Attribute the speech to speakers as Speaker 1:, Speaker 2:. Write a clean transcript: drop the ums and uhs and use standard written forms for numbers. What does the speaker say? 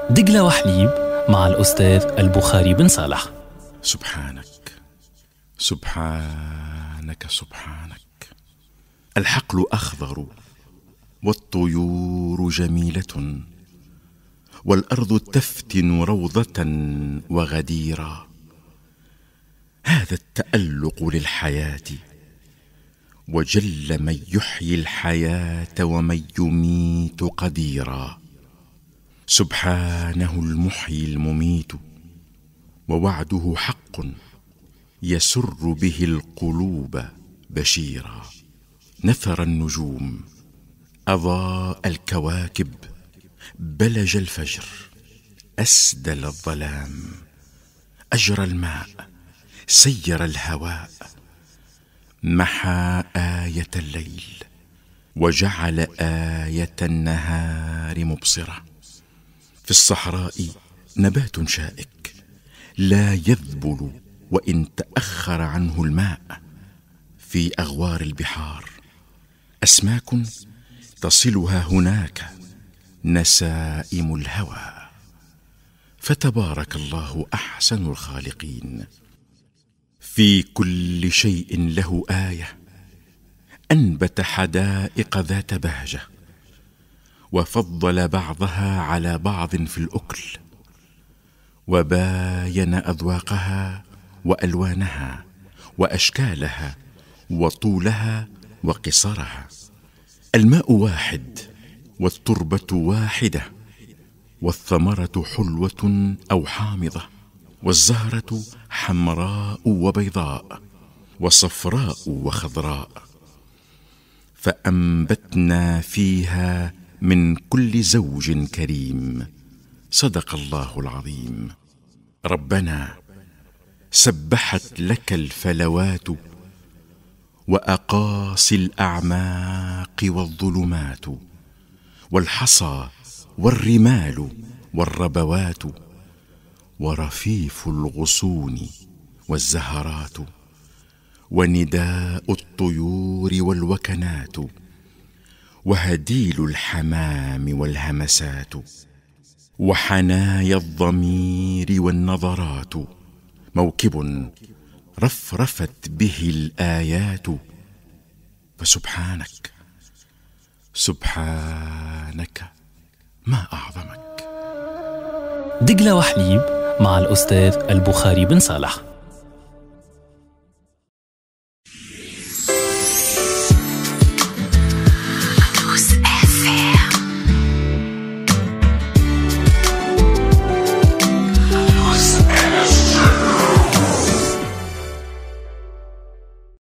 Speaker 1: دجلة وحليب مع الأستاذ البخاري بن صالح.
Speaker 2: سبحانك سبحانك سبحانك. الحقل أخضر والطيور جميلة، والأرض تفتن روضة وغديرا. هذا التألق للحياة، وجل من يحيي الحياة ومن يميت قديرا. سبحانه المحيي المميت، ووعده حق يسر به القلوب بشيرا. نثر النجوم، أضاء الكواكب، بلج الفجر، أسدل الظلام، أجرى الماء، سير الهواء، محى آية الليل، وجعل آية النهار مبصرة. في الصحراء نبات شائك لا يذبل وإن تأخر عنه الماء. في أغوار البحار أسماك تصلها هناك نسائم الهوى. فتبارك الله أحسن الخالقين. في كل شيء له آية. أنبت حدائق ذات بهجة، وفضل بعضها على بعض في الأكل، وباين أذواقها وألوانها وأشكالها وطولها وقصرها. الماء واحد، والتربة واحدة، والثمرة حلوة أو حامضة، والزهرة حمراء وبيضاء وصفراء وخضراء. فأنبتنا فيها من كل زوج كريم. صدق الله العظيم. ربنا سبحت لك الفلوات، وأقاصي الأعماق والظلمات، والحصى والرمال والربوات، ورفيف الغصون والزهرات، ونداء الطيور والوكنات، وهديل الحمام والهمسات، وحنايا الضمير والنظرات. موكب رفرفت به الآيات. فسبحانك سبحانك ما أعظمك.
Speaker 1: دجلة وحليب مع الأستاذ البخاري بن صالح.